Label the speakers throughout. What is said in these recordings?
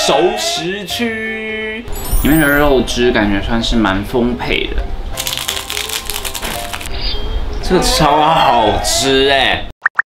Speaker 1: 熟食区，里面的肉汁感觉算是蛮丰沛的，这个超好吃哎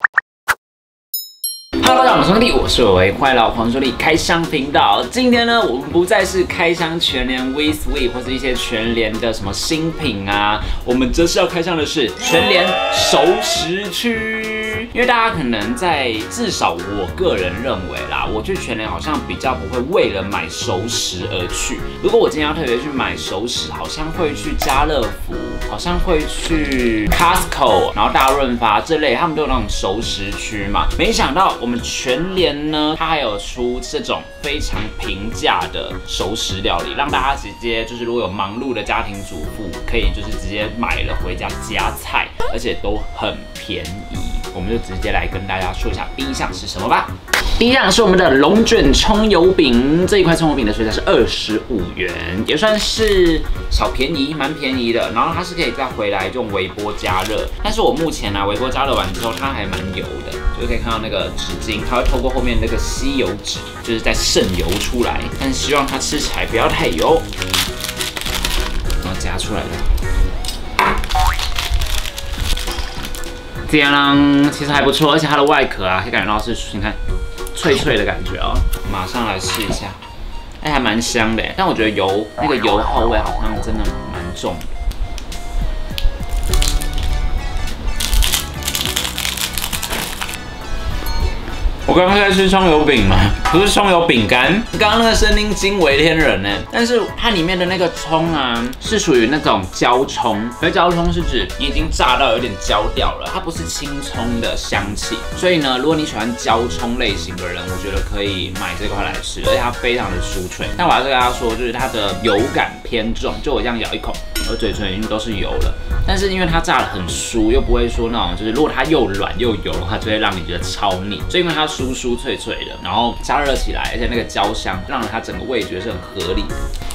Speaker 1: ！Hello， 大家好，我是兄弟，我是伟伟，欢迎来到黄兄弟开箱频道。今天呢，我们不再是开箱全联 We Sweet 或是一些全联的什么新品啊，我们这次要开箱的是全联熟食区。因为大家可能在至少我个人认为啦，我去全联好像比较不会为了买熟食而去。如果我今天要特别去买熟食，好像会去家乐福，好像会去 Costco， 然后大润发这类，他们都有那种熟食区嘛。没想到我们全联呢，它还有出这种非常平价的熟食料理，让大家直接就是如果有忙碌的家庭主妇，可以就是直接买了回家夹菜，而且都很便宜。我们就直接来跟大家说一下第一项是什么吧。第一项是我们的龙卷葱油饼，这一块葱油饼的售价是25元，也算是小便宜，蛮便宜的。然后它是可以再回来用微波加热，但是我目前呢，微波加热完之后，它还蛮油的，就是可以看到那个纸巾，它会透过后面那个吸油纸，就是在渗油出来。但是希望它吃起来不要太油，然后夹出来了。这样其实还不错，而且它的外壳啊，可以感觉到是你看脆脆的感觉哦。马上来试一下，哎，还蛮香的，但我觉得那个油耗味好像真的蛮重的。我刚刚在吃葱油饼吗？不是葱油饼干。刚刚那个声音惊为天人呢，但是它里面的那个葱啊，是属于那种焦葱。而焦葱是指你已经炸到有点焦掉了，它不是青葱的香气。所以呢，如果你喜欢焦葱类型的人，我觉得可以买这块来吃，而且它非常的酥脆。但我还是跟大家说，就是它的油感偏重，就我这样咬一口，我嘴唇已经都是油了。但是因为它炸得很酥，又不会说那种就是如果它又软又油的话，就会让你觉得超腻。所以因为它酥酥脆脆的，然后加热起来，而且那个焦香让它整个味觉是很合理的。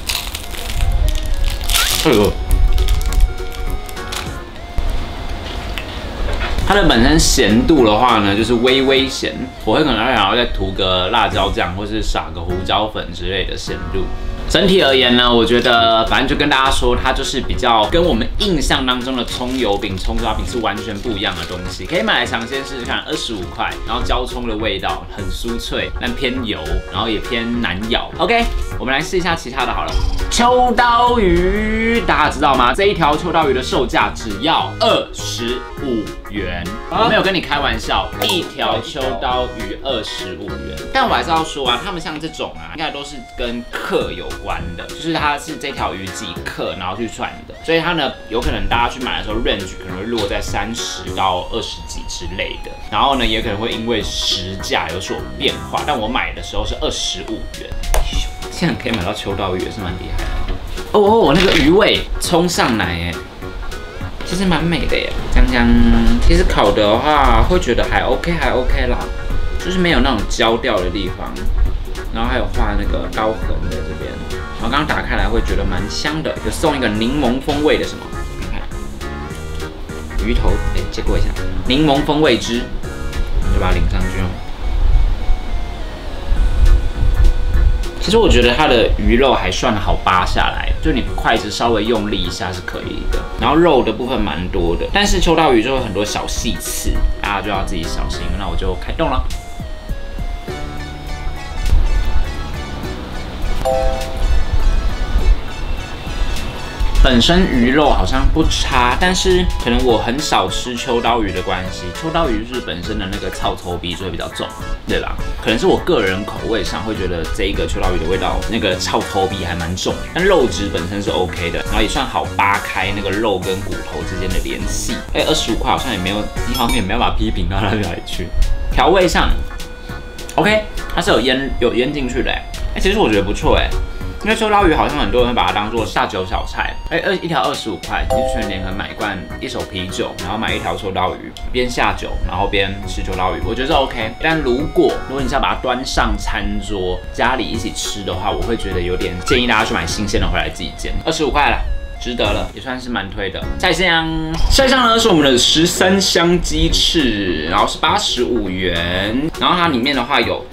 Speaker 1: 它的本身咸度的话呢，就是微微咸，我会可能想要再涂个辣椒酱，或是撒个胡椒粉之类的咸度。整体而言呢，我觉得反正就跟大家说，它就是比较跟我们印象当中的葱油饼、葱抓饼是完全不一样的东西，可以买来尝鲜试试看，25块，然后焦葱的味道很酥脆，但偏油，然后也偏难咬。OK， 我们来试一下其他的好了。秋刀鱼，大家知道吗？这一条秋刀鱼的售价只要25元，我没有跟你开玩笑，一条秋刀鱼25元。但我还是要说啊，他们像这种啊，应该都是跟克有关的，就是它是这条鱼几克，然后去算的，所以它呢有可能大家去买的时候 range 可能会落在30到20几之类的，然后呢也可能会因为时价有所变化，但我买的时候是25元，现在可以买到秋刀鱼也是蛮厉害的。哦，那个鱼味冲上来哎，其实蛮美的耶，香香。其实烤的话会觉得还 OK 啦，就是没有那种焦掉的地方。然后还有画那个刀痕在这边，然后刚刚打开来会觉得蛮香的，有送一个柠檬风味的什么，看看鱼头，哎，借过一下，柠檬风味汁，我们就把它淋上去哦。其实我觉得它的鱼肉还算好扒下来，就你筷子稍微用力一下是可以的。然后肉的部分蛮多的，但是秋刀鱼就有很多小细刺，大家就要自己小心。那我就开动了。本身鱼肉好像不差，但是可能我很少吃秋刀鱼的关系，秋刀鱼是本身的那个臭臭鼻所以比较重，对吧？可能是我个人口味上会觉得这一个秋刀鱼的味道，那个臭臭鼻还蛮重的，但肉质本身是 OK 的，然后也算好扒开那个肉跟骨头之间的联系。25块好像也没有，一方面没有办法批评到哪里去。调味上 ，OK， 它是有腌进去的，其实我觉得不错因为秋刀鱼好像很多人会把它当做下酒小菜，一条25块，你去全联可能买一手啤酒，然后买一条秋刀鱼，边下酒然后边吃秋刀鱼，我觉得是 OK。但如果你是要把它端上餐桌，家里一起吃的话，我会觉得有点建议大家去买新鲜的回来自己煎，25块啦。 值得了，也算是蛮推的。下一项呢是我们的13香鸡翅，然后是85元，然后它里面的话有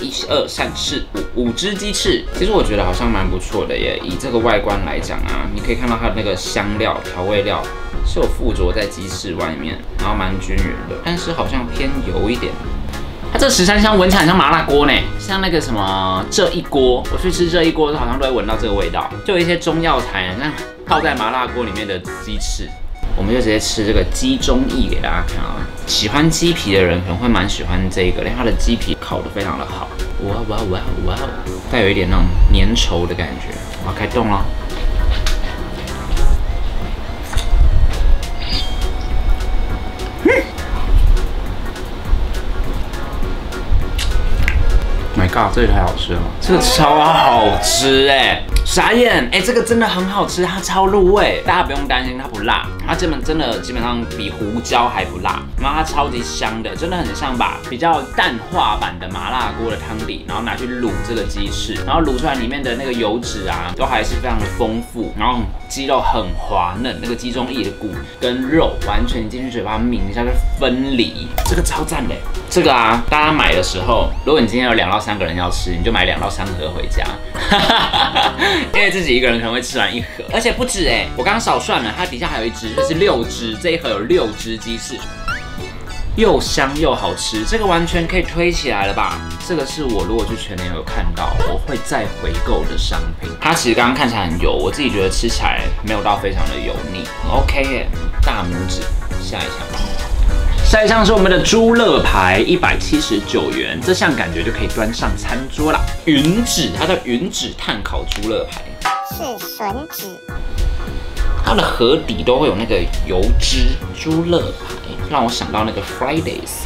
Speaker 1: 1、2、3、4、5只鸡翅，其实我觉得好像蛮不错的耶。以这个外观来讲啊，你可以看到它的那个香料、调味料是有附着在鸡翅外面，然后蛮均匀的，但是好像偏油一点。它这13香闻起来很像麻辣锅呢，像那个什么这一锅，我去吃这一锅好像都会闻到这个味道，就有一些中药材像泡在麻辣锅里面的鸡翅。我们就直接吃这个鸡中翼给大家看啊，喜欢鸡皮的人可能会蛮喜欢这个，因为它的鸡皮烤得非常的好，哇哇哇哇，带有一点那种粘稠的感觉。我要开动了。My God， 这个太好吃了，这个超好吃哎！傻眼哎，这个真的很好吃，它超入味，大家不用担心它不辣，它真的基本上比胡椒还不辣，然后它超级香的，真的很像把比较淡化版的麻辣锅的汤底，然后拿去卤这个鸡翅，然后卤出来里面的那个油脂啊，都还是非常的丰富，然后鸡肉很滑嫩，那个鸡中翼的骨跟肉完全进去嘴巴抿一下就分离，这个超赞的。这个啊，大家买的时候，如果你今天有2到3个人要吃，你就买2到3盒回家，因为自己一个人可能会吃完1盒，而且不止哎，我刚刚少算了，它底下还有1只，这是6只，这一盒有6只鸡翅，又香又好吃，这个完全可以推起来了吧？这个是我如果去全联有看到，我会再回购的商品。它其实刚刚看起来很油，我自己觉得吃起来没有到非常的油腻 ，OK 耶，大拇指。下一项。下一项是我们的猪肋排，179元，这项感觉就可以端上餐桌啦。云指，它叫云指炭烤猪肋排，
Speaker 2: 是吮指。
Speaker 1: 它的盒底都会有那个油脂，猪肋排让我想到那个 Fridays。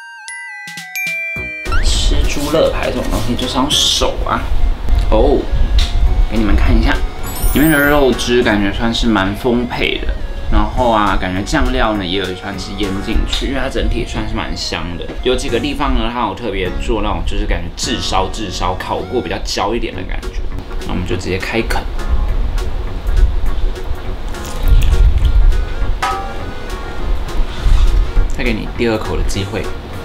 Speaker 1: 吃猪肋排这种东西就是要用手啊。哦，给你们看一下，里面的肉汁感觉算是蛮丰沛的。然后啊，感觉酱料呢也有算是腌进去，因为它整体算是蛮香的。有几个地方呢，它有特别做那种就是感觉炙烧烤过比较焦一点的感觉。那我们就直接开啃。再给你第2口的机会。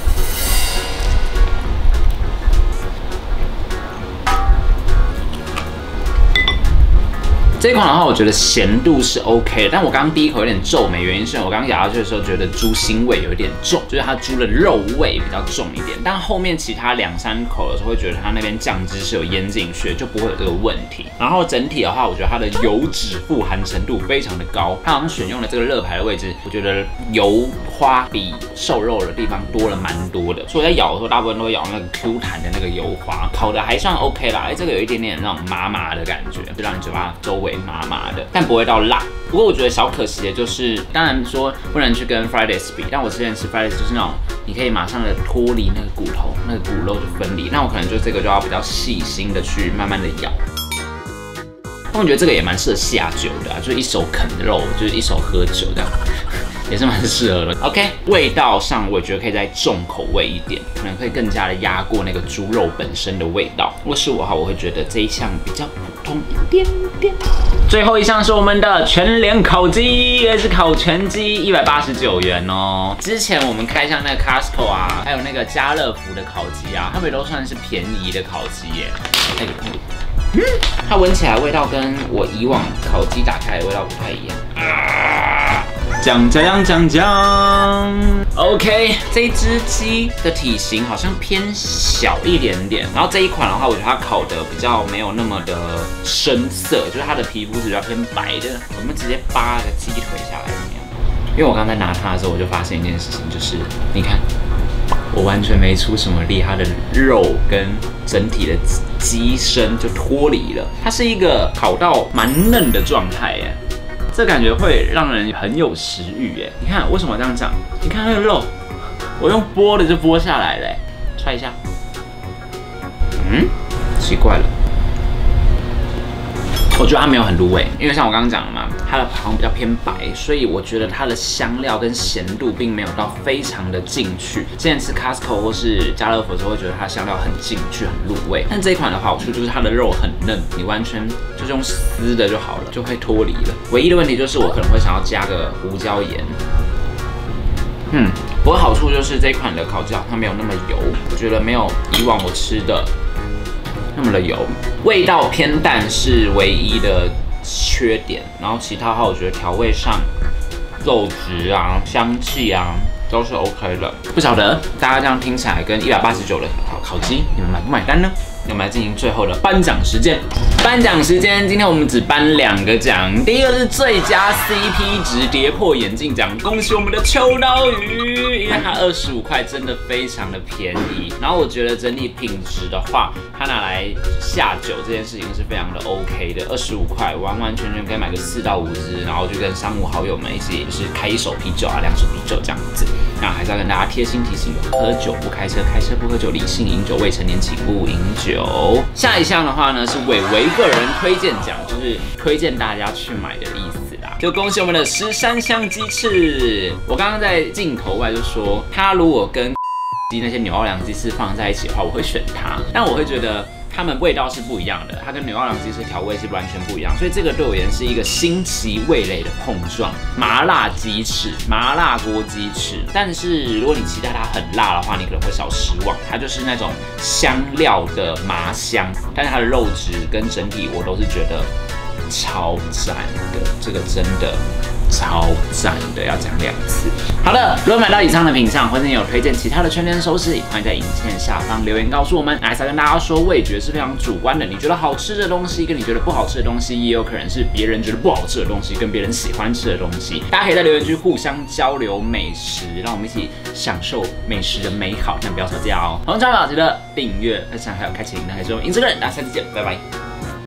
Speaker 1: 这一款的话，我觉得咸度是 OK 的，但我刚刚第1口有点皱眉，原因是我刚刚咬下去的时候觉得猪腥味有点重，就是它猪的肉味比较重一点。但后面其他2、3口的时候，会觉得它那边酱汁是有腌进去的，就不会有这个问题。然后整体的话，我觉得它的油脂富含程度非常的高，它好像选用的这个肋排的位置，我觉得油花比瘦肉的地方多了蛮多的，所以我在咬的时候，大部分都会咬那个 Q 弹的那个油花，烤的还算 OK 啦。这个有一点点那种麻麻的感觉，就让你嘴巴周围麻麻的，但不会到辣。不过我觉得小可惜的就是，当然说不能去跟 Fridays 比，但我之前吃 Fridays 就是那种你可以马上的脱离那个骨头，那个骨肉就分离。那我可能就这个就要比较细心的去慢慢的咬。但我觉得这个也蛮适合下酒的啊，就是一手啃肉，就是一手喝酒这样。也是蛮适合的。OK， 味道上我觉得可以再重口味一点，可能会更加的压过那个猪肉本身的味道。如果是我的话，我会觉得这一项比较普通一点点。最后一项是我们的全联烤鸡，也是烤全鸡，189元哦。之前我们开箱那个 Costco 啊，还有那个家乐福的烤鸡啊，它们都算是便宜的烤鸡耶。它闻起来味道跟我以往烤鸡打开的味道不太一样。讲 OK， 这一只鸡的体型好像偏小一点点，然后这一款的话，我觉得它烤的比较没有那么的深色，就是它的皮肤是比较偏白的。我们直接扒个鸡腿下来怎么样？因为我刚才拿它的时候，我就发现一件事情，就是你看，我完全没出什么力，它的肉跟整体的鸡身就脱离了，它是一个烤到蛮嫩的状态耶。这感觉会让人很有食欲耶！你看为什么这样讲？你看那个肉，我用剥的就剥下来了，踹一下。奇怪了。 我觉得它没有很入味，因为像我刚刚讲的嘛，它的好像比较偏白，所以我觉得它的香料跟咸度并没有到非常的进去。之前吃 Costco 或是家乐福的时候，会觉得它香料很进去，很入味。但这一款的好处就是它的肉很嫩，你完全就是用撕的就好了，就会脱离了。唯一的问题就是我可能会想要加个胡椒盐。不过好处就是这一款的烤鸡它没有那么油，我觉得没有以往我吃的那么的油，味道偏淡是唯一的缺点。然后其他的话，我觉得调味上、肉质啊、香气啊都是 OK 的。不晓得大家这样听起来跟189的烤鸡，你们买不买单呢？我们来进行最后的颁奖时间。颁奖时间，今天我们只颁2个奖，第一个是最佳 CP 值跌破眼镜奖，恭喜我们的秋刀鱼，因为它25块真的非常的便宜。然后我觉得整体品质的话，它拿来下酒这件事情是非常的 OK 的，25块完完全全可以买个4到5支，然后就跟商务好友们一起就是开1手啤酒啊、2手啤酒这样子。那还是要跟大家贴心提醒，喝酒不开车，开车不喝酒，理性饮酒，未成年请勿饮酒。下一项的话呢是伟伟个人推荐奖，就是推荐大家去买的意思啦。就恭喜我们的13香鸡翅，我刚刚在镜头外就说，它如果跟那些纽奥良鸡翅放在一起的话，我会选它，但我会觉得它们味道是不一样的，它跟纽奥良鸡翅调味是完全不一样，所以这个对我而言是一个新奇味蕾的碰撞。麻辣鸡翅、麻辣锅鸡翅，但是如果你期待它很辣的话，你可能会小失望。它就是那种香料的麻香，但是它的肉质跟整体我都是觉得超赞的，这个真的超赞的，要讲2次。好的，如果买到以上的品项，或者你有推荐其他的全联熟食，欢迎在影片下方留言告诉我们。还是要跟大家说，味觉是非常主观的，你觉得好吃的东西，跟你觉得不好吃的东西，也有可能是别人觉得不好吃的东西，跟别人喜欢吃的东西。大家可以在留言区互相交流美食，让我们一起享受美食的美好，但不要吵架哦。红超宝记得订阅、分享，还有开启铃铛，还是我们Instagram。大家下次见，拜拜。